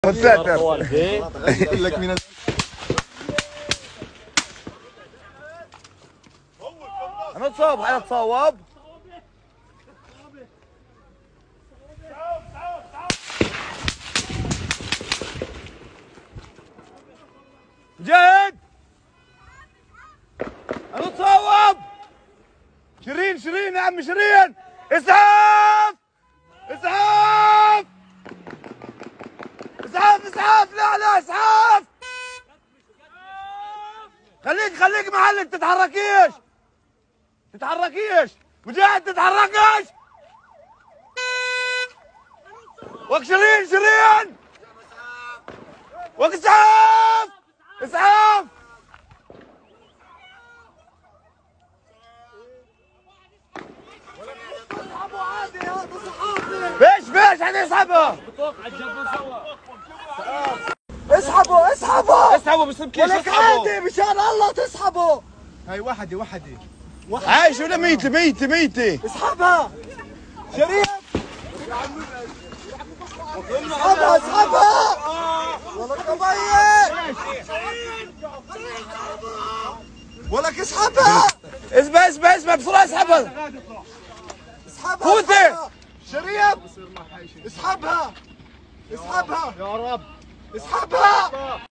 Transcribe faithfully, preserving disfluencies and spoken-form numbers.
لك من هنتصوب هنتصوب جاهد هنتصوب شيرين شيرين يا عم شيرين اسعاف اسعاف اسعاف اسعاف لا لا اسعاف خليك خليك محلك تتحركيش تتحركيش مجاهد تتحركيش وك شيرين شيرين وك اسعاف اسعاف فيش فيش حنسحبه اسحبوا اسحبوا اسحبوا بسبكيش ولك عادي مشان الله تسحبوا. هاي وحدي وحدي عايش ولا ميتة ميتة ميتة اسحبها شريف اسحبها اسحبها ولك ميت ولك اسحبها اسمع اسمع اسمع بسرعة اسحبها اسحبها فوتي شريف اسحبها اسحبها يا رب اسحبها